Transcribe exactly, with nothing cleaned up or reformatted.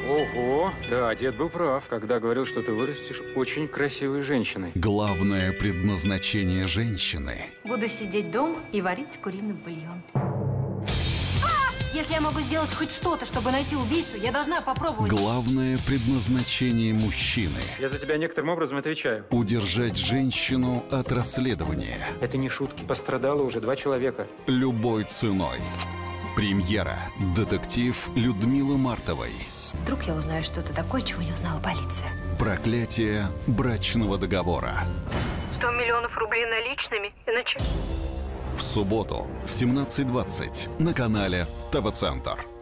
Ого, да, дед был прав, когда говорил, что ты вырастешь очень красивой женщиной. Главное предназначение женщины. Буду сидеть дома и варить куриный бульон. Если я могу сделать хоть что-то, чтобы найти убийцу, я должна попробовать. Главное предназначение мужчины. Я за тебя некоторым образом отвечаю. Удержать женщину от расследования. Это не шутки. Пострадало уже два человека. Любой ценой. Премьера. Детектив Людмилы Мартовой. Вдруг я узнаю что-то такое, чего не узнала полиция. Проклятие брачного договора. Сто миллионов рублей наличными, иначе... В субботу в семнадцать двадцать на канале ТВ-центр.